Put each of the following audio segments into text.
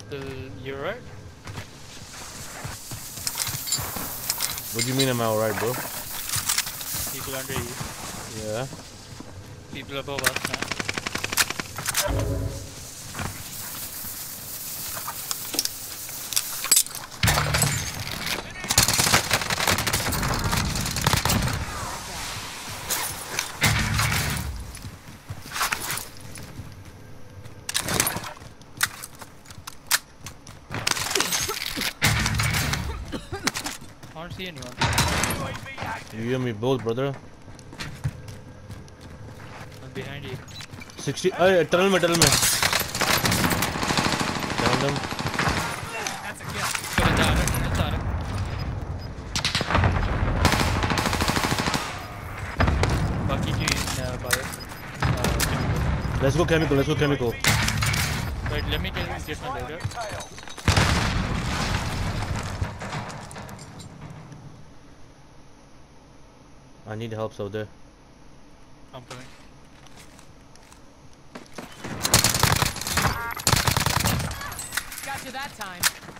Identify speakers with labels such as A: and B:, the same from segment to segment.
A: You're right.
B: What do you mean I'm alright, bro?
A: People under you.
B: Yeah.
A: People above us now. I don't see anyone.
B: You and me both, brother.
A: I'm behind you.
B: 60. Hey, tunnel me. Down them.
C: That's a kill.
A: Got a down. Bucky in bio.
B: Let's go chemical.
A: Wait, let me get my loader.
B: I need help out there.
A: I'm coming.
C: Got you that time.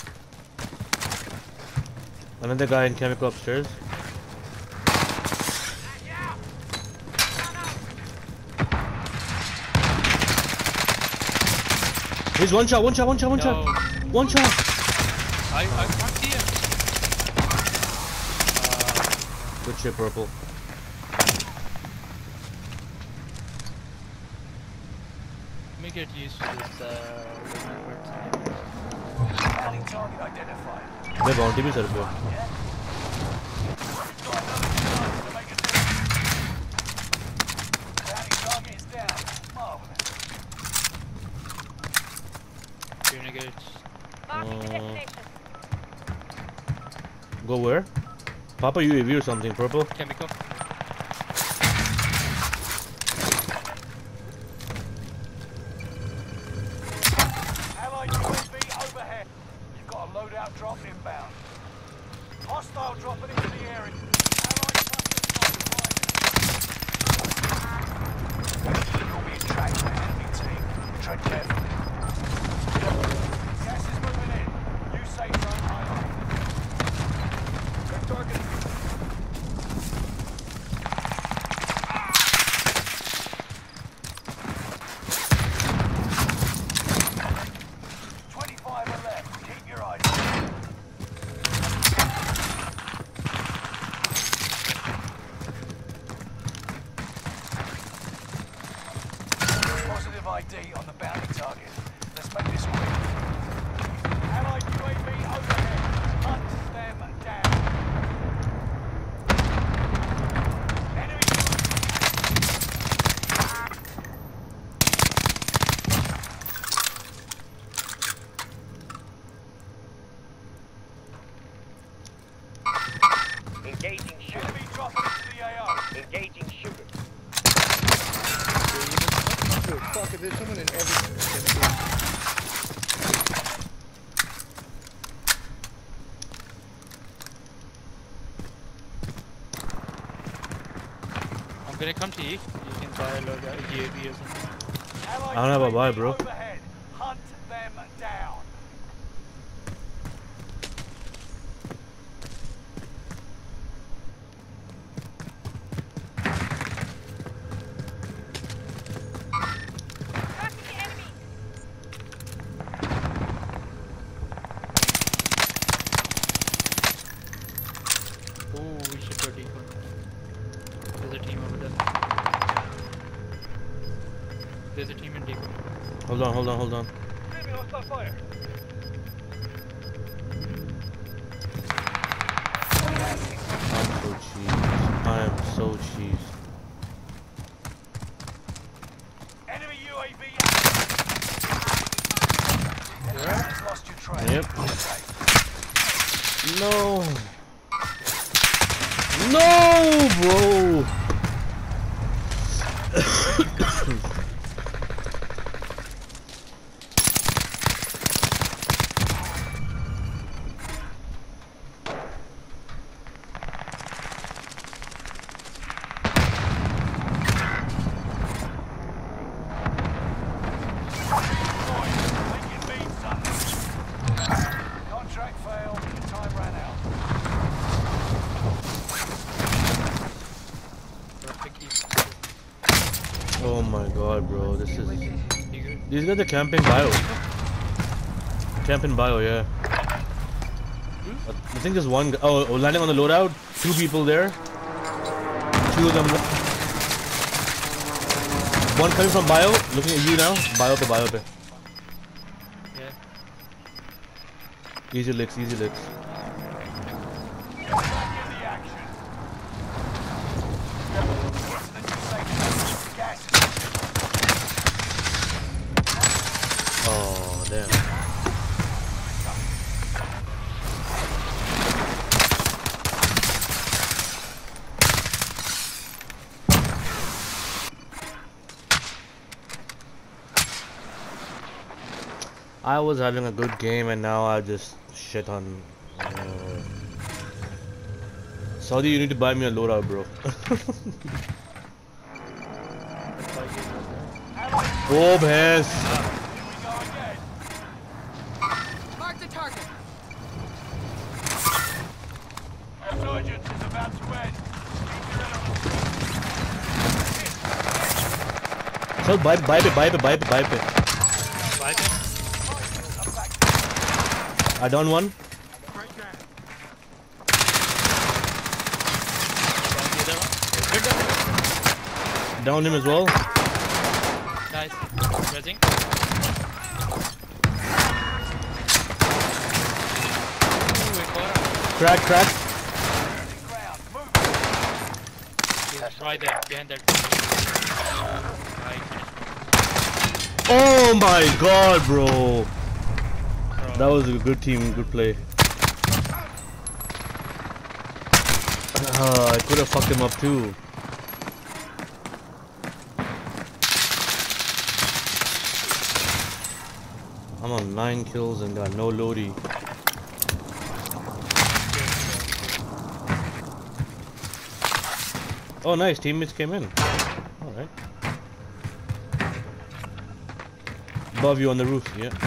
B: Another guy in chemical upstairs. He's one shot.
A: No.
B: One shot.
A: I can't see him.
B: Good shit, purple.
A: Let me get used to this
D: Target identified.
B: मैं bounty भी सर पे.
D: Target is down. Marvelous.
A: renegades.
B: Go where? Papa UAV or something, purple?
A: Chemical.
D: Allied UAV overhead. You've got a loadout drop inbound. Hostile dropping into the area. Allied cluster you'll be tracked by enemy team. Tread carefully. Gas is moving in. New safe zone highlighted. Good target. ID on the bounty target. Let's make this quick. Allied UAV overhead. Hunt them down. Enemy
E: Engaging shooter.
D: Enemy dropping into the AO.
E: Engaging shooter.
F: Dude, fuck it, there's someone in every...
A: I'm gonna come to you. You can buy a load of UAV or something.
D: Allied
B: I don't have a buy,
D: UAV
B: bro.
D: overhead. Hunt them down.
A: Oh, we should go deeper. There's a team over there. There's a team in deeper.
B: Hold on.
D: Enemy hostile fire.
B: I am so cheesed.
D: Enemy UAV. You've lost your trail.
B: Yep.
D: Okay.
B: No. No, bro. Oh my god, bro. This is.
A: You good?
B: These guys are camping bio. Camping bio, yeah. I think there's one. Oh, landing on the loadout. 2 people there. 2 of them. One coming from bio. Looking at you now. Bio pe, bio pe.
A: Yeah.
B: Easy licks, easy licks. Oh, damn. I was having a good game and now I just shit on. Saudi, you need to buy me a loadout, bro. Oh, bhais.
C: Mark the target.
D: Resurgence is about to end.
B: Chal, buy pe.
A: Like it?
B: I down one. Down him as well.
A: Nice. Rezzing.
B: Crack.
A: He's right there, behind that. Right.
B: Oh my god, bro. That was a good team, good play. I could have fucked him up too. I'm on 9 kills and got no loadie. Oh nice, teammates came in. Alright. Above you on the roof, yeah.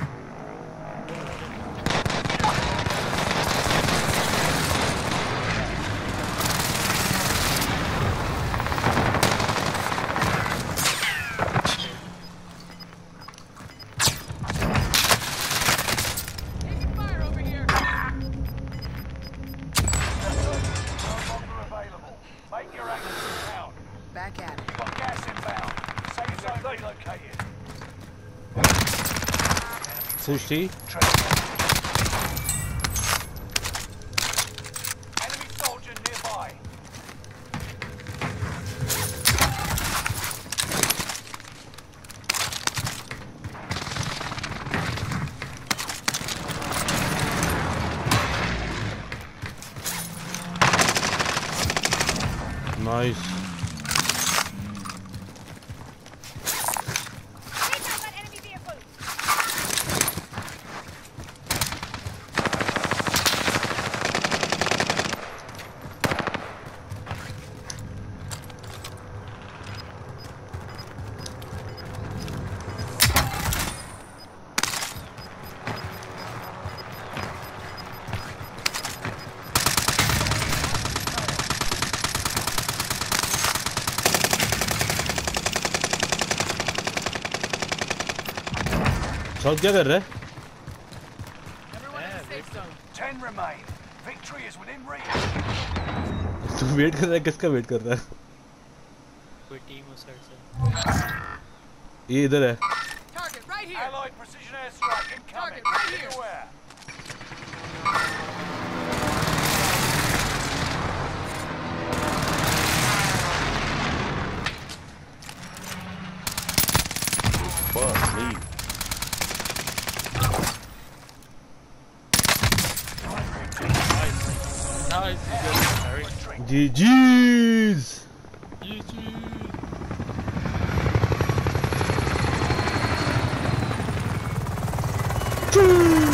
C: Taking fire over here.
D: Make your actions count.
C: Back at it.
D: Got gas inbound. Safe zone relocated.
B: Push T.
D: Enemy soldier nearby.
B: Nice. South क्या कर रहा है?
C: Everyone in the safe zone.
D: 10 remain. Victory is within reach.
B: तू wait कर रहा है, किसका wait कर रहा है?
A: कोई टीम उस साइड से।
B: ये इधर है.
C: Target right here.
D: Allied precision airstrike incoming.
C: Target right
D: Be
C: here.
D: aware.
B: Fuck me.
A: Nice.
B: GG's.
A: GG.